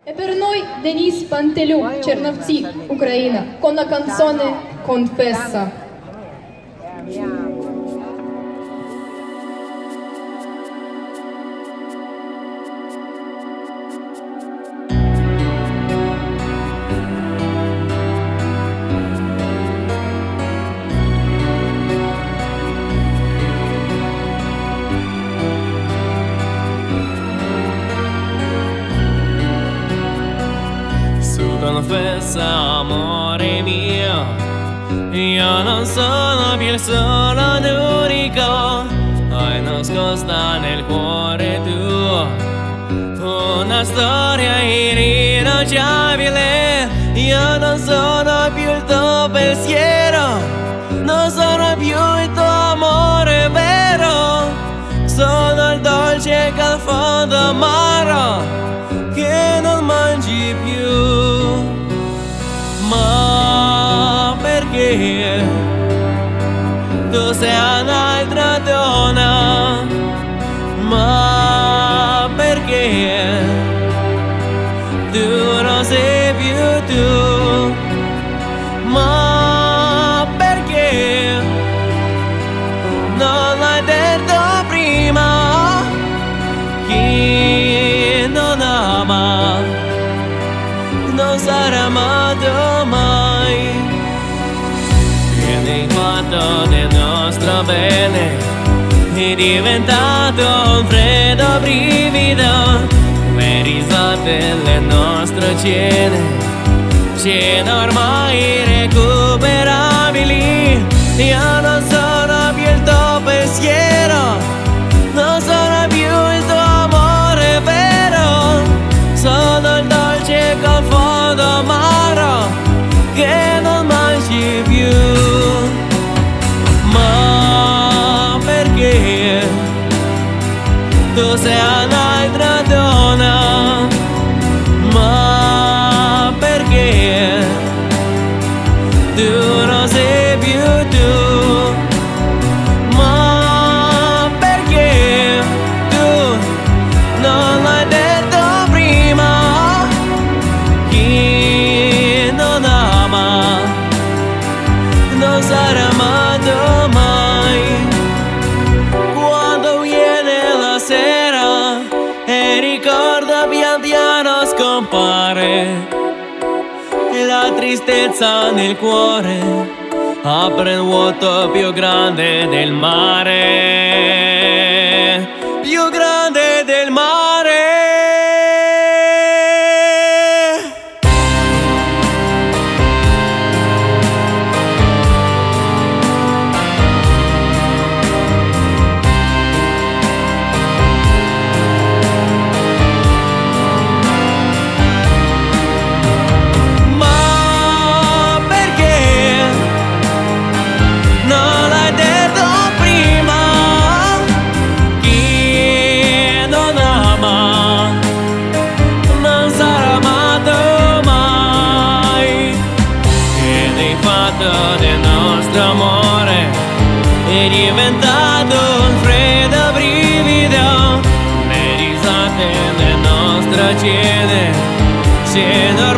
E per noi Denis Pantelù, Cernovci, Ucraina, con la canzone Confessa. Confessa, amore mio, io non sono più il solo l'unico, hai nascosta nel cuore tuo una storia irrinunciabile. Io non sono più il tuo pensiero, non sono più il tuo amore vero, sono il dolce che al fondo amaro che non mangi più. Ma perché tu sei un'altra donna? Ma perché tu non sei più tu? Ma perché non l'hai detto prima? Chi non ama non sarà amato mai. Vieni fatto del nostro bene, è diventato un freddo brivido. Le risate, le nostre cene ormai irrecuperabili. Io non sono più il tuo pensiero, non sono più il tuo amore vero, sono il dolce col fondo amaro che non mangi più. Ma perché tu sei un'altra donna? Ma perché tu non sei più tu? Ma perché tu non l'hai detto prima? Chi non ama non sarà amato mai. Quando viene la sera e il ricordo pian piano scompare, la tristezza nel cuore apre il vuoto più grande del mare, più grande del mare. Del nostro amore è diventato un freddo brivido. Le risate, le nostre cene